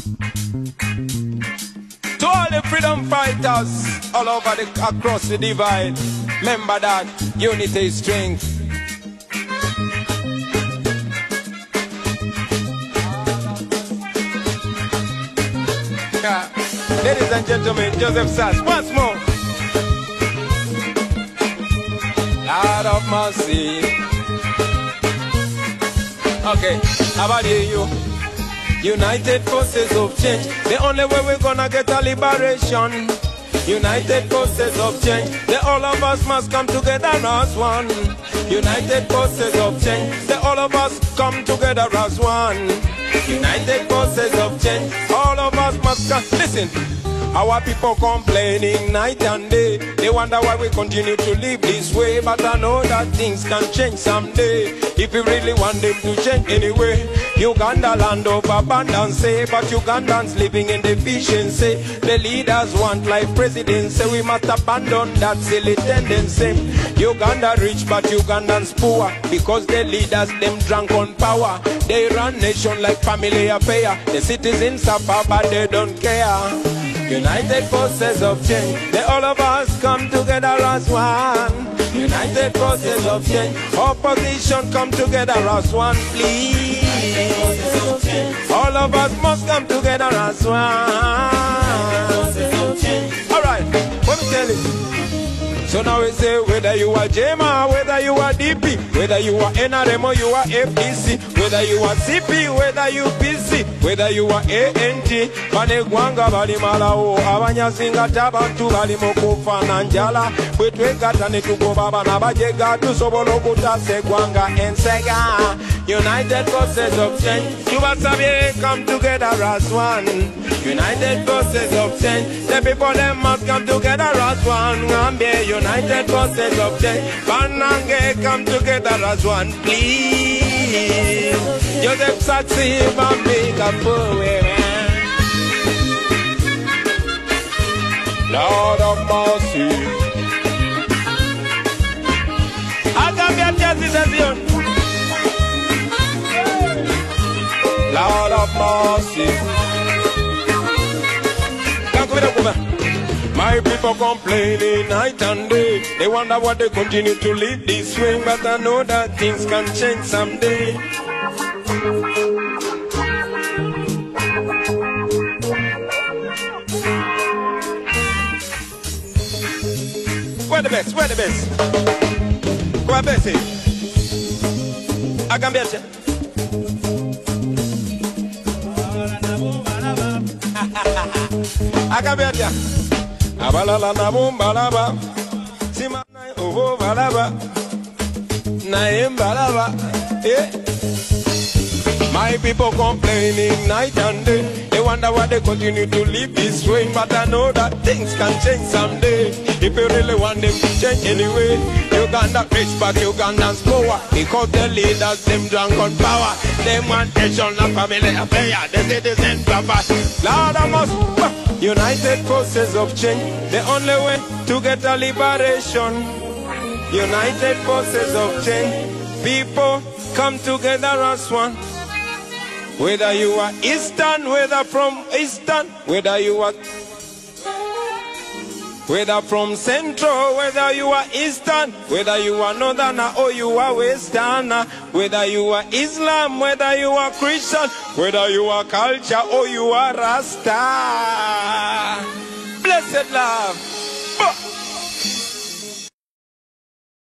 To all the freedom fighters all over across the divide, remember that unity is strength. Ladies and gentlemen, Joseph Sass, once more. Lord of mercy. Okay, how about you? United forces of change, the only way we're gonna get a liberation. United forces of change, the all of us must come together as one. United forces of change, the all of us come together as one. United forces of change, all of us must come. Listen, our people complaining night and day. They wonder why we continue to live this way. But I know that things can change someday, if you really want them to change anyway. Uganda land of abundance, but Ugandans living in deficiency. The leaders want life presidency. We must abandon that silly tendency. Uganda rich but Ugandans poor, because the leaders them drunk on power. They run nation like family affair. The citizens suffer but they don't care. United forces of change, they all of us come together as one. United forces of change, opposition come together as one, please. All of us must come together as one. Alright, let me tell you. So now we say, whether you are JMA, whether you are DP, whether you are NRM or you are FDC, whether you are CP, whether you PC, whether you are ANT, Panegwanga bali malao, abanyasinga tabantu bali mokufa nanjala, kwetwegata netugoba bana bajega tusobola okutase gwanga ensega. United forces of change, Tubasabe come together as one. United forces of change, the people them must come together as one. United forces of change, Banange come together as one, please. Joseph Saxi, Bambi, Lord of mercy. I can be a justice. Lord of mercy. My people complaining night and day. They wonder why they continue to live this way. But I know that things can change someday. Where the best? Where the best? Where the best? I can bet you. I can bet you. Abalala na bumbalaba, sima na ovo balaba, na embalaba. My people complaining night and day. They wonder why they continue to live this way. But I know that things can change someday, if you really want them to change anyway. Uganda rich but Ugandans poor, because the leaders them drunk on power. They want nation and family affair. The citizens suffer. Lord of us. United forces of change, the only way to get a liberation. United forces of change, people come together as one. Whether you are Eastern, whether from Eastern, whether you are from Central, whether you are Eastern, whether you are Northern or you are Western, whether you are Islam, whether you are Christian, whether you are culture or you are Rasta. Blessed love.